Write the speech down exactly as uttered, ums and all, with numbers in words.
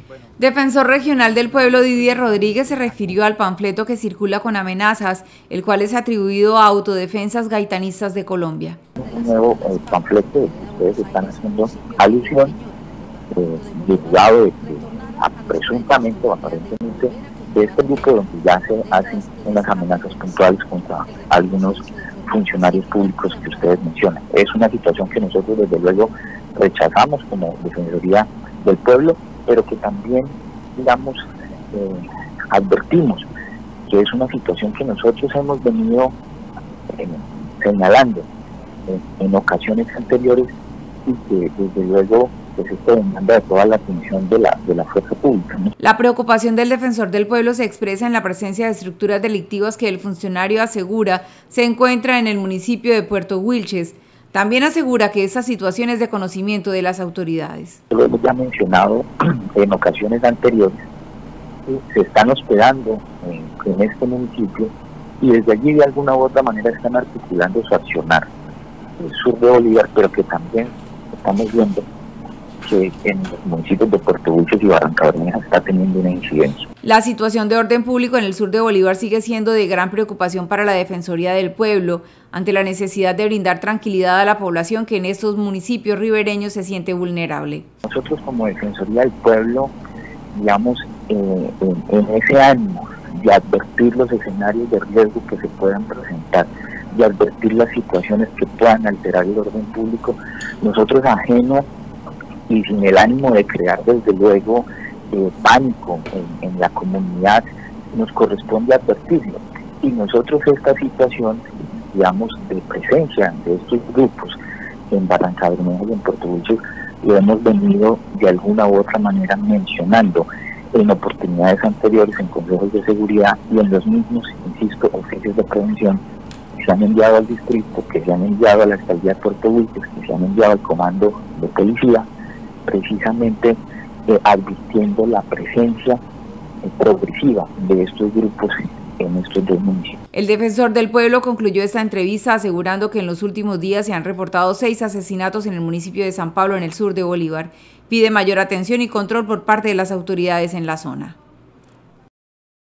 Defensor regional del pueblo Didier Rodríguez se refirió al panfleto que circula con amenazas, el cual es atribuido a Autodefensas Gaitanistas de Colombia. Un nuevo eh, panfleto que ustedes están haciendo alusión, eh, derivado de que a, presuntamente o aparentemente de este grupo donde ya se hacen unas amenazas puntuales contra algunos funcionarios públicos que ustedes mencionan. Es una situación que nosotros desde luego rechazamos como Defensoría del Pueblo, pero que también, digamos, eh, advertimos que es una situación que nosotros hemos venido eh, señalando eh, en ocasiones anteriores y que desde luego pues esto demanda de toda la atención de la, de la fuerza pública, ¿no? La preocupación del Defensor del Pueblo se expresa en la presencia de estructuras delictivas que el funcionario asegura se encuentra en el municipio de Puerto Wilches. También asegura que esta situación es de conocimiento de las autoridades. Lo hemos ya mencionado en ocasiones anteriores, ¿sí? Se están hospedando en, en este municipio y desde allí de alguna u otra manera están articulando su accionar en el sur de Bolívar, pero que también estamos viendo que en los municipios de Puerto Wilches y Barrancabermeja está teniendo una incidencia. La situación de orden público en el sur de Bolívar sigue siendo de gran preocupación para la Defensoría del Pueblo, ante la necesidad de brindar tranquilidad a la población que en estos municipios ribereños se siente vulnerable. Nosotros como Defensoría del Pueblo, digamos, eh, en, en ese ánimo de advertir los escenarios de riesgo que se puedan presentar, de advertir las situaciones que puedan alterar el orden público, nosotros ajeno y sin el ánimo de crear desde luego eh, pánico en, en la comunidad, nos corresponde advertirlo. Y nosotros esta situación, digamos, de presencia de estos grupos en Barrancabermeja y en Puerto Wilches, lo hemos venido de alguna u otra manera mencionando en oportunidades anteriores, en consejos de seguridad y en los mismos, insisto, oficios de prevención que se han enviado al distrito, que se han enviado a la alcaldía de Puerto Wilches, que se han enviado al comando de policía, precisamente eh, advirtiendo la presencia eh, progresiva de estos grupos en estos dos municipios. El Defensor del Pueblo concluyó esta entrevista asegurando que en los últimos días se han reportado seis asesinatos en el municipio de San Pablo, en el sur de Bolívar. Pide mayor atención y control por parte de las autoridades en la zona.